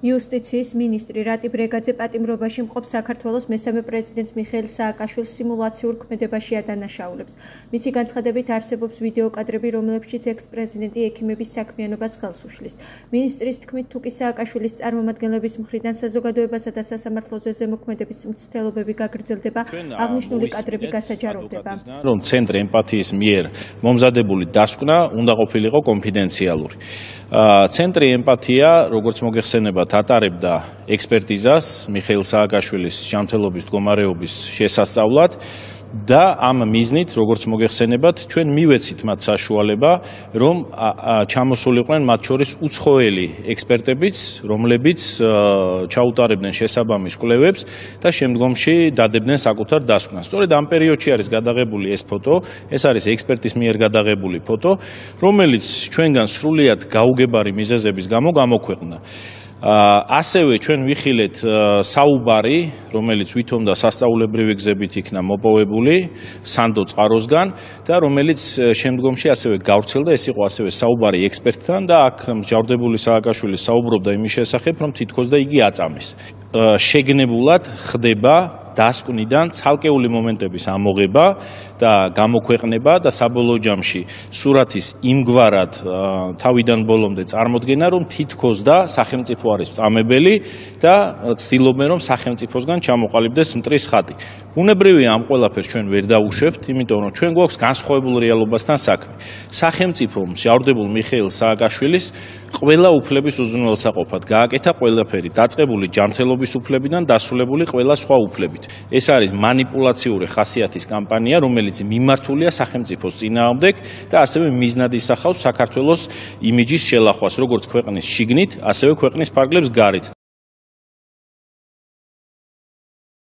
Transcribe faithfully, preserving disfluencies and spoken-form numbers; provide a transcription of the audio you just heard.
იუსტიციის მინისტრი რატი ბრეგაძე პატიმრობაში მყოფ საქართველოს მესამე პრეზიდენტს მიხეილ სააკაშვილს სიმულაციურ ქმედებაში ადანაშაულებს. მისი განცხადებით არსებობს ვიდეო კადრები, რომლებშიც ექს-პრეზიდენტი ექიმების საქმიანობას ხელს უშლის. მინისტრის თქმით, თუ კი სააკაშვილის წარმომადგენლების მხრიდან საზოგადოებასა და სასამართლოზე ზემოქმედების მცდელობები გაგრძელდება, აღნიშნული კადრები გასაჯაროვდება. რომ ცენტრი ემპათიის მიერ მომზადებული დასკვნა უნდა ყოფილიყო კონფიდენციალური. ცენტრი ემპათია, როგორც მოგეხსენებათ, ატარებდა ექსპერტიზას მიხეილ სააკაშვილის ჯანმრთელობის მდგომარეობის შესასწავლად და ამ მიზნით, როგორც მოგეხსენებათ, ჩვენ მივეცით მათ საშუალება, რომ ჩამოსულიყვნენ მათ შორის უცხოელი ექსპერტებიც, რომლებიც ჩაუტარებდნენ შესაბამის კვლევებს და შემდგომში დადებდნენ საკუთარ დასკვნას. სწორედ ამ პერიოდში არის გადაღებული ეს ფოტო, ეს არის ექსპერტის მიერ გადაღებული ფოტო, რომელიც ჩვენგან სრულიად გაუგებარი მიზეზების გამო გამოქვეყნდა. ასევე ჩვენ ვიხილეთ საუბარი, რომელიც ვითომ და სასწაულებრივი გზებით იქნა მოპოვებული სანდო წყაროსგან და რომელიც შემდგომში ასევე გავრცელდა, ეს იყო ასევე საუბარი ექსპერტთან და აქ მსჯავრდებული სააკაშვილი საუბრობდა იმის შესახებ, რომ თითქოს და იგი აწამეს. შეგნებულად ხდება დასკვნიდან ცალკეული მომენტების ამოღება და გამოქვეყნება და საბოლოო ჯამში სურათის იმგვარად თავიდან ბოლომდე წარმოდგენა, რომ თითქოს და სახელმწიფო არის წამებელი და ცდილობენ, რომ სახელმწიფოსგან ჩამოყალიბდეს მტრის ხატი. ბუნებრივია ამ ყველაფერს ჩვენ ვერ დავუშვებთ, იმიტომ რომ ჩვენ გვაქვს განსხვავებულ რეალობასთან საქმე. სახელმწიფო მსჯავრდებულ მიხეილ სააკაშვილის ყველა უფლების უზრუნველსაყოფად გააკეთა ყველაფერი, დაწყებული ჯანმრთელობის უფლებიდან დასრულებული ყველა სხვა უფლებით. ეს არის მანიპულაციური ხასიათის კამპანია, რომელიც მიმართულია სახელმწიფოს წინააღმდეგ და ასევე მიზნად ისახავს საქართველოს იმიჯის შელახვას, როგორც ქვეყნის შიგნით, ასევე ქვეყნის ფარგლებს გარეთ.